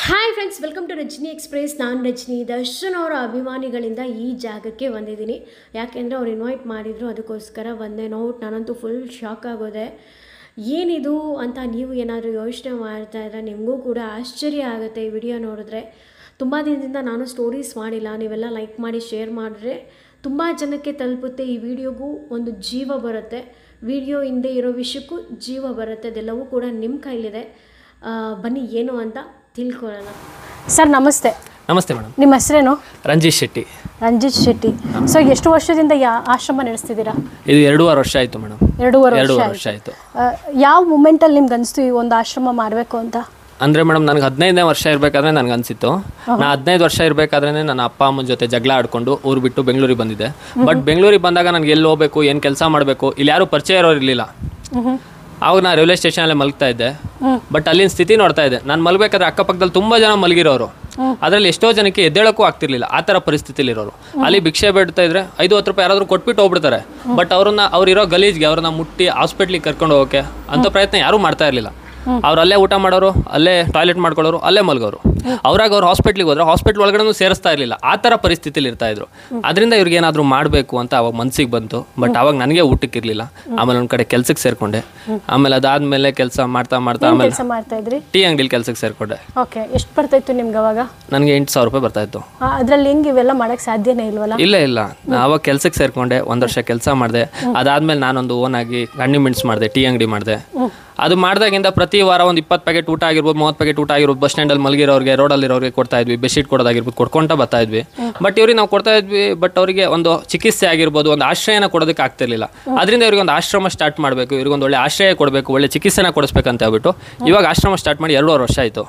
Hi friends, welcome to Rajani express. ನಾನು ರಜನಿ. ದರ್ಶನ್ ಅವರ ಅಭಿಮಾನಿಗಳಿಂದ ಈ ಜಾಗಕ್ಕೆ ಬಂದಿದ್ದೀನಿ. ಯಾಕೆಂದರೆ ಅವ್ರು ಇನ್ವೈಟ್ ಮಾಡಿದರು, ಅದಕ್ಕೋಸ್ಕರ ಬಂದೆ. ನಾನಂತೂ ಫುಲ್ ಶಾಕ್ ಆಗೋದೆ. ಏನಿದು ಅಂತ ನೀವು ಏನಾದರೂ ಯೋಚನೆ ಮಾಡ್ತಾಯಿದ್ರೆ ನಿಮಗೂ ಕೂಡ ಆಶ್ಚರ್ಯ ಆಗುತ್ತೆ ಈ ವಿಡಿಯೋ ನೋಡಿದ್ರೆ. ತುಂಬ ದಿನದಿಂದ ನಾನು ಸ್ಟೋರೀಸ್ ಮಾಡಿಲ್ಲ. ನೀವೆಲ್ಲ ಲೈಕ್ ಮಾಡಿ ಶೇರ್ ಮಾಡಿದ್ರೆ ತುಂಬ ಜನಕ್ಕೆ ತಲುಪುತ್ತೆ. ಈ ವಿಡಿಯೋಗೂ ಒಂದು ಜೀವ ಬರುತ್ತೆ. ವಿಡಿಯೋ ಹಿಂದೆ ಇರೋ ವಿಷಯಕ್ಕೂ ಜೀವ ಬರುತ್ತೆ. ಅದೆಲ್ಲವೂ ಕೂಡ ನಿಮ್ಮ ಕೈಲಿದೆ. ಬನ್ನಿ ಏನು ಅಂತ ತಿಳ್ಕೊಳ್ಳೋಣ. ಸರ್ ನಮಸ್ತೆ. ನಮಸ್ತೆ ಮೇಡಮ್. ನಿಮ್ಮ ಹೆಸರೇನು? ರಂಜಿತ್ ಶೆಟ್ಟಿ. ರಂಜಿತ್ ಶೆಟ್ಟಿ. ಸೊ ಎಷ್ಟು ವರ್ಷದಿಂದ ಆಶ್ರಮ ನಡೆಸ್ತಿದ್ದೀರಾ? ಇದು 2.5 ವರ್ಷ ಆಯಿತು ಮೇಡಮ್. 2.5 ವರ್ಷ ಆಯಿತು. ಯಾವ ಮೂಮೆಂಟಲ್ಲಿ ನಿಮ್ಗೆ ಅನಿಸ್ತು ಈ ಒಂದು ಆಶ್ರಮ ಮಾಡಬೇಕು ಅಂತ? ಅಂದರೆ ಮೇಡಮ್, ನನಗೆ 15ನೇ ವರ್ಷ ಇರಬೇಕಾದ್ರೆ ನನಗೆ ಅನಿಸಿತ್ತು. ನಾನು 15 ವರ್ಷ ಇರಬೇಕಾದ್ರೆ ನನ್ನ ಅಪ್ಪ ಅಮ್ಮನ ಜೊತೆ ಜಗಳ ಆಡ್ಕೊಂಡು ಊರು ಬಿಟ್ಟು ಬೆಂಗಳೂರಿಗೆ ಬಂದಿದ್ದೆ. ಬಟ್ ಬೆಂಗಳೂರಿಗೆ ಬಂದಾಗ ನನಗೆ ಎಲ್ಲಿ ಹೋಗಬೇಕು, ಏನು ಕೆಲಸ ಮಾಡಬೇಕು, ಇಲ್ಲಿ ಯಾರೂ ಪರಿಚಯ ಇರೋರು ಇರಲಿಲ್ಲ. ಆವಾಗ ನಾನು ರೈಲ್ವೆ ಸ್ಟೇಷನಲ್ಲೇ ಮಲಗ್ತಾ ಇದ್ದೆ. ಬಟ್ ಅಲ್ಲಿನ ಸ್ಥಿತಿ ನೋಡ್ತಾ ಇದ್ದೆ. ನಾನು ಮಲಗಬೇಕಾದ್ರೆ ಅಕ್ಕಪಕ್ಕದಲ್ಲಿ ತುಂಬ ಜನ ಮಲಗಿರೋರು, ಅದರಲ್ಲಿ ಎಷ್ಟೋ ಜನಕ್ಕೆ ಎದ್ದೇಳಕ್ಕೂ ಆಗ್ತಿರ್ಲಿಲ್ಲ. ಆ ಥರ ಪರಿಸ್ಥಿತಿಲಿರೋರು. ಅಲ್ಲಿ ಭಿಕ್ಷೆ ಬೇಡ್ತಾ ಇದ್ರೆ 5-10 ರೂಪಾಯಿ ಯಾರಾದರೂ ಕೊಟ್ಬಿಟ್ಟು ಹೋಗ್ಬಿಡ್ತಾರೆ. ಬಟ್ ಅವ್ರಿರೋ ಗಲೀಜ್ಗೆ ಅವ್ರನ್ನ ಮುಟ್ಟಿ ಹಾಸ್ಪಿಟ್ಲಿಗೆ ಕರ್ಕೊಂಡು ಹೋಗೋಕ್ಕೆ ಅಂಥ ಪ್ರಯತ್ನ ಯಾರೂ ಮಾಡ್ತಾ ಇರಲಿಲ್ಲ. ಅವ್ರು ಅಲ್ಲೇ ಊಟ ಮಾಡೋರು, ಅಲ್ಲೇ ಟಾಯ್ಲೆಟ್ ಮಾಡ್ಕೊಳ್ಳೋರು, ಅಲ್ಲೇ ಮಲಗೋರು. ಅವ್ರಾಗ ಅವ್ರು ಹಾಸ್ಪಿಟ್ಲಿಗೆ ಹೋದ್ರೆ ಹಾಸ್ಪಿಟ್ಲ್ ಒಳಗಡೆ ಸೇರಿಸ್ತಾ ಇರಲಿಲ್ಲ. ಆ ಥರ ಪರಿಸ್ಥಿತಿಲಿ ಇರ್ತಾಯಿದ್ರು. ಅದರಿಂದ ಇವ್ರಿಗೆ ಏನಾದರೂ ಮಾಡಬೇಕು ಅಂತ ಅವಾಗ ಮನಸ್ಸಿಗೆ ಬಂತು. ಬಟ್ ಅವಾಗ ನನಗೆ ಊಟಕ್ಕೆ ಇರಲಿಲ್ಲ. ಆಮೇಲೆ ಒಂದು ಕಡೆ ಕೆಲಸಕ್ಕೆ ಸೇರಿಕೊಂಡೆ. ಆಮೇಲೆ ಅದಾದಮೇಲೆ ಕೆಲಸ ಮಾಡ್ತಾ ಆಮೇಲೆ ಟೀ ಅಂಗಡಿಲಿ ಕೆಲಸಕ್ಕೆ ಸೇರಿಕೊಂಡೆ. ಓಕೆ, ಎಷ್ಟು ಬರ್ತಾಯಿತ್ತು ನಿಮ್ಗೆ ಅವಾಗ? ನನಗೆ 8,000 ರೂಪಾಯಿ ಬರ್ತಾಯಿತ್ತು. ಅದರಲ್ಲಿ ಹೆಂಗೆ ಇವೆಲ್ಲ ಮಾಡೋಕ್ಕೆ ಸಾಧ್ಯನೇ ಇಲ್ವಲ್ಲ? ಇಲ್ಲ ಅವಾಗ ಕೆಲಸಕ್ಕೆ ಸೇರಿಕೊಂಡೆ. 1 ವರ್ಷ ಕೆಲಸ ಮಾಡಿದೆ. ಅದಾದಮೇಲೆ ನಾನೊಂದು ಓನಾಗಿ ಕಾಂಡಿಮೆಂಟ್ಸ್ ಮಾಡಿದೆ, ಟೀ ಅಂಗಡಿ ಮಾಡಿದೆ. ಅದು ಮಾಡಿದಾಗಿಂದ ಪ್ರತಿ ವಾರ ಒಂದು 20 ಪ್ಯಾಕೆಟ್ ಊಟ ಆಗಿರ್ಬೋದು, 30 ಪ್ಯಾಕೆಟ್ ಊಟ ಆಗಿರ್ಬೋದು ಬಸ್ ಸ್ಟ್ಯಾಂಡಲ್ಲಿ ಮಲಗಿರೋರಿಗೆ, ರೋಡಲ್ಲಿರೋರಿಗೆ ಕೊಡ್ತಾ ಇದ್ವಿ. ಬೆಡ್ಶೀಟ್ ಕೊಡೋದಾಗಿರ್ಬೋದು ಕೊಡ್ಕೊಂತ ಬರ್ತಾ ಇದ್ವಿ. ಬಟ್ ಇವ್ರಿಗೆ ನಾವು ಕೊಡ್ತಾ ಇದ್ವಿ. ಬಟ್ ಅವರಿಗೆ ಒಂದು ಚಿಕಿತ್ಸೆ ಆಗಿರ್ಬೋದು, ಒಂದು ಆಶ್ರಯನ ಕೊಡೋದಕ್ಕೆ ಆಗ್ತಿರ್ಲಿಲ್ಲ. ಅದರಿಂದ ಇವ್ರಿಗೆ ಒಂದು ಆಶ್ರಮ ಸ್ಟಾರ್ಟ್ ಮಾಡಬೇಕು, ಇವ್ರಿಗೊಂದು ಒಳ್ಳೆ ಆಶ್ರಯ ಕೊಡಬೇಕು, ಒಳ್ಳೆ ಚಿಕಿತ್ಸೆನ ಕೊಡಿಸ್ಬೇಕಂತ ಹೇಳ್ಬಿಟ್ಟು ಇವಾಗ ಆಶ್ರಮ ಸ್ಟಾರ್ಟ್ ಮಾಡಿ 2.5 ವರ್ಷ ಆಯಿತು.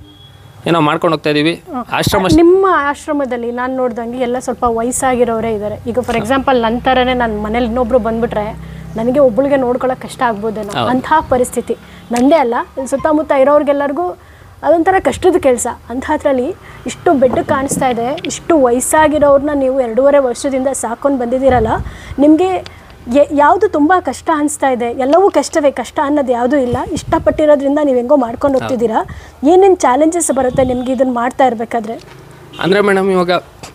ಏನೋ ಮಾಡ್ಕೊಂಡು ಹೋಗ್ತಾ ಇದೀವಿ. ನಿಮ್ಮ ಆಶ್ರಮದಲ್ಲಿ ನಾನು ನೋಡ್ದಂಗೆ ಎಲ್ಲ ಸ್ವಲ್ಪ ವಯಸ್ಸಾಗಿರೋರೇ ಇದ್ದಾರೆ. ಈಗ ಫಾರ್ ಎಕ್ಸಾಂಪಲ್ ನನ್ನ ಥರನೇ ನನ್ನ ಮನೇಲಿ ಇನ್ನೊಬ್ರು ಬಂದ್ಬಿಟ್ರೆ ನನಗೆ ಒಬ್ಬಳಿಗೆ ನೋಡ್ಕೊಳ್ಳೋಕೆ ಕಷ್ಟ ಆಗ್ಬೋದೇನೋ, ಅಂತಹ ಪರಿಸ್ಥಿತಿ ನಂದೇ ಅಲ್ಲ, ಸುತ್ತಮುತ್ತ ಇರೋರಿಗೆಲ್ಲರಿಗೂ ಅದೊಂಥರ ಕಷ್ಟದ ಕೆಲಸ. ಅಂಥದ್ರಲ್ಲಿ ಇಷ್ಟು ಬೆಡ್ ಕಾಣಿಸ್ತಾ ಇದೆ. ಇಷ್ಟು ವಯಸ್ಸಾಗಿರೋರನ್ನ ನೀವು 2.5 ವರ್ಷದಿಂದ ಸಾಕೊಂಡು ಬಂದಿದ್ದೀರಲ್ಲ, ನಿಮಗೆ ಯಾವುದು ತುಂಬ ಕಷ್ಟ ಅನಿಸ್ತಾ ಇದೆ? ಎಲ್ಲವೂ ಕಷ್ಟವೇ, ಕಷ್ಟ ಅನ್ನೋದು ಯಾವುದೂ ಇಲ್ಲ. ಇಷ್ಟಪಟ್ಟಿರೋದ್ರಿಂದ ನೀವು ಹೆಂಗೋ ಮಾಡ್ಕೊಂಡು ಹೋಗ್ತಿದ್ದೀರಾ. ಏನೇನು ಚಾಲೆಂಜಸ್ ಬರುತ್ತೆ ನಿಮಗೆ ಇದನ್ನು ಮಾಡ್ತಾ ಇರಬೇಕಾದ್ರೆ? ಅಂದರೆ ಮೇಡಮ್ ಇವಾಗ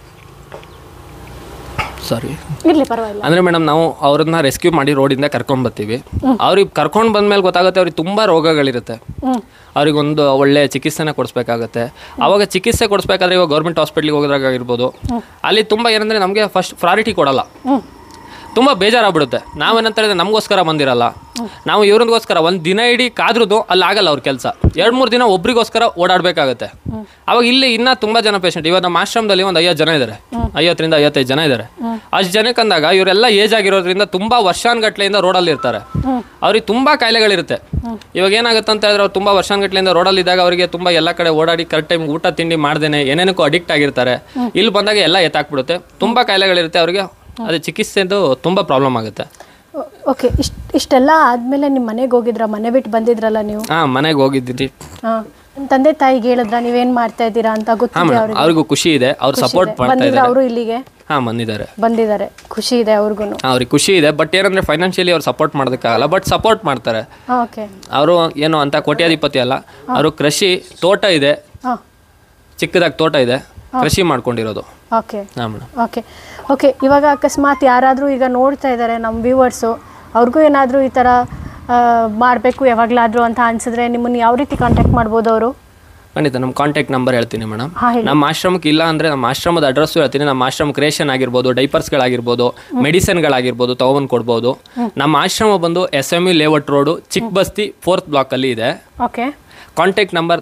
ಪರವಾಗಿಲ್ಲ. ಅಂದರೆ ಮೇಡಮ್, ನಾವು ಅವ್ರನ್ನ ರೆಸ್ಕ್ಯೂ ಮಾಡಿ ರೋಡಿಂದ ಕರ್ಕೊಂಡ್ಬರ್ತೀವಿ. ಅವ್ರಿಗೆ ಕರ್ಕೊಂಡು ಬಂದಮೇಲೆ ಗೊತ್ತಾಗುತ್ತೆ ಅವ್ರಿಗೆ ತುಂಬ ರೋಗಗಳಿರುತ್ತೆ. ಅವ್ರಿಗೊಂದು ಒಳ್ಳೆ ಚಿಕಿತ್ಸೆನ ಕೊಡಿಸ್ಬೇಕಾಗತ್ತೆ. ಆವಾಗ ಚಿಕಿತ್ಸೆ ಕೊಡಿಸ್ಬೇಕಾದ್ರೆ ಇವಾಗ ಗೌರ್ಮೆಂಟ್ ಹಾಸ್ಪಿಟ್ಲಿಗೆ ಹೋಗೋದಾಗಿರ್ಬೋದು, ಅಲ್ಲಿ ತುಂಬ ಏನಂದರೆ ನಮಗೆ ಫಸ್ಟ್ ಪ್ರಾರಿಟಿ ಕೊಡಲ್ಲ. ತುಂಬ ಬೇಜಾರಾಗ್ಬಿಡುತ್ತೆ. ನಾವೇನಂತ ಹೇಳಿದ್ರೆ ನಮಗೋಸ್ಕರ ಬಂದಿರಲ್ಲ, ನಾವು ಇವ್ರಿಗೋಸ್ಕರ ಒಂದು ದಿನ ಇಡೀ ಕಾದ್ರೂ ಅಲ್ಲಿ ಆಗಲ್ಲ ಅವ್ರ ಕೆಲಸ. 2-3 ದಿನ ಒಬ್ರಿಗೋಸ್ಕರ ಓಡಾಡಬೇಕಾಗತ್ತೆ. ಅವಾಗ ಇಲ್ಲಿ ಇನ್ನೂ ತುಂಬ ಜನ ಪೇಷಂಟ್. ಇವಾಗ ನಮ್ಮ ಆಶ್ರಮದಲ್ಲಿ ಒಂದು 50 ಜನ ಇದ್ದಾರೆ, 50ರಿಂದ 55 ಜನ ಇದ್ದಾರೆ. ಅಷ್ಟು ಜನಕ್ಕೆ ಅಂದಾಗ ಇವರೆಲ್ಲ ಏಜ್ ಆಗಿರೋದ್ರಿಂದ ತುಂಬ ವರ್ಷಾನುಗಟ್ಲೆಯಿಂದ ರೋಡಲ್ಲಿ ಇರ್ತಾರೆ. ಅವ್ರಿಗೆ ತುಂಬ ಕಾಯಿಲೆಗಳಿರುತ್ತೆ. ಇವಾಗ ಏನಾಗುತ್ತೆ ಅಂತ ಹೇಳಿದ್ರೆ ಅವ್ರು ತುಂಬ ವರ್ಷಾನುಗಟ್ಲೆಯಿಂದ ರೋಡಲ್ಲಿ ಇದ್ದಾಗ ಅವರಿಗೆ ತುಂಬ ಎಲ್ಲ ಕಡೆ ಓಡಾಡಿ ಕರೆಕ್ಟ್ ಟೈಮ್ ಊಟ ತಿಂಡಿ ಮಾಡ್ದೇನೆ ಏನೇನಕ್ಕೂ ಅಡಿಕ್ಟ್ ಆಗಿರ್ತಾರೆ. ಇಲ್ಲಿ ಬಂದಾಗ ಎಲ್ಲ ಎತ್ತಾಕ್ಬಿಡುತ್ತೆ. ತುಂಬ ಕಾಯಿಲೆಗಳಿರುತ್ತೆ ಅವ್ರಿಗೆ. ಅದೇ ಚಿಕಿತ್ಸೆದು ತುಂಬ ಪ್ರಾಬ್ಲಮ್ ಆಗುತ್ತೆ. ಓಕೆ, ಇಷ್ಟೆಲ್ಲ ಆದಮೇಲೆ ನಿಮ್ಮ ಮನೆಗೆ ಹೋಗಿದ್ರ? ಮನೆ ಬಿಟ್ಟು ಬಂದಿದ್ರಲ್ಲ ನೀವು? ಹಾಂ, ಮನೆಗೆ ಹೋಗಿದ್ದೀರಿ. ನಿಮ್ಮ ತಂದೆ ತಾಯಿಗೆ ಹೇಳಿದ್ರ ನೀವೇನು ಮಾಡ್ತಾ ಇದ್ದೀರಾ ಅಂತ? ಗೊತ್ತಿದೆ ಅವ್ರಿಗೂ ಖುಷಿ ಇದೆ. ಅವ್ರು ಸಪೋರ್ಟ್ ಮಾಡ್ತಾ ಇದ್ದಾರೆ. ಅವರು ಇಲ್ಲಿಗೆ ಬಂದಿದ್ದಾರೆ. ಖುಷಿ ಇದೆ ಅವ್ರಿಗೂ? ಅವ್ರಿಗೆ ಖುಷಿ ಇದೆ. ಬಟ್ ಏನಂದ್ರೆ ಫೈನಾನ್ಷಿಯಲಿ ಅವ್ರು ಸಪೋರ್ಟ್ ಮಾಡೋದಕ್ಕಾಗಲ್ಲ. ಬಟ್ ಸಪೋರ್ಟ್ ಮಾಡ್ತಾರೆ. ಅವರು ಏನು ಅಂತ ಕೋಟ್ಯಾಧಿಪತಿ ಅಲ್ಲ. ಅವರು ಕೃಷಿ ತೋಟ ಇದೆ, ಚಿಕ್ಕದಾಗಿ ತೋಟ ಇದೆ, ಕೃಷಿ ಮಾಡ್ಕೊಂಡಿರೋದು. Okay okay. ಇವಾಗ ಅಕಸ್ಮಾತ್ ಯಾರಾದರೂ ಈಗ ನೋಡ್ತಾ ಇದ್ದಾರೆ ನಮ್ಮ ವ್ಯೂವರ್ಸು, ಅವ್ರಿಗೂ ಏನಾದರೂ ಈ ಥರ ಮಾಡಬೇಕು ಯಾವಾಗಲಾದರೂ ಅಂತ ಅನಿಸಿದ್ರೆ ನಿಮ್ಮನ್ನು ಯಾವ ರೀತಿ ಕಾಂಟ್ಯಾಕ್ಟ್ ಮಾಡ್ಬೋದು ಅವರು? ಖಂಡಿತ ನಮ್ಮ ಕಾಂಟ್ಯಾಕ್ಟ್ ನಂಬರ್ ಹೇಳ್ತೀನಿ ಮೇಡಮ್. ನಮ್ಮ ಆಶ್ರಮಕ್ಕೆ ಇಲ್ಲ ಅಂದರೆ ನಮ್ಮ ಆಶ್ರಮದ ಅಡ್ರೆಸ್ಸು ಹೇಳ್ತೀನಿ. ನಮ್ಮ ಆಶ್ರಮ ಕ್ರಿಯೇಷನ್ ಆಗಿರ್ಬೋದು, ಡೈಪರ್ಸ್ಗಳಾಗಿರ್ಬೋದು, ಮೆಡಿಸಿನ್ಗಳಾಗಿರ್ಬೋದು ತೊಗೊಂಡು ಕೊಡ್ಬೋದು. ನಮ್ಮ ಆಶ್ರಮ ಬಂದು SMU ಲೇಔಟ್ ರೋಡು, ಚಿಕ್ಕ ಬಸ್ತಿ 4th ಬ್ಲಾಕಲ್ಲಿ ಇದೆ. Okay. Contact number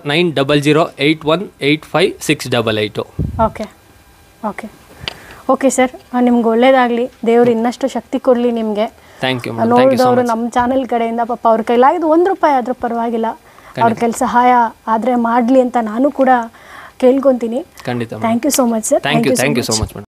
9008185688. Okay okay okay sir, ನಿಮ್ಗೆ ಒಳ್ಳೇದಾಗಲಿ. ದೇವರು ಇನ್ನಷ್ಟು ಶಕ್ತಿ ಕೊಡಲಿ ನಿಮಗೆ. Thank you. ನೋಡಿದವರು ನಮ್ಮ ಚಾನೆಲ್ ಕಡೆಯಿಂದ ಪಾಪ ಅವ್ರ ಕೈಲಾಗಿದ್ದು 1 ರೂಪಾಯಿ ಆದರೂ ಪರವಾಗಿಲ್ಲ, ಅವ್ರ ಕೆಲಸ ಸಹಾಯ ಆದರೆ ಮಾಡಲಿ ಅಂತ ನಾನು ಕೂಡ ಕೇಳ್ಕೊತೀನಿ. ಖಂಡಿತ. Thank you so much sir. Thank you so much madam.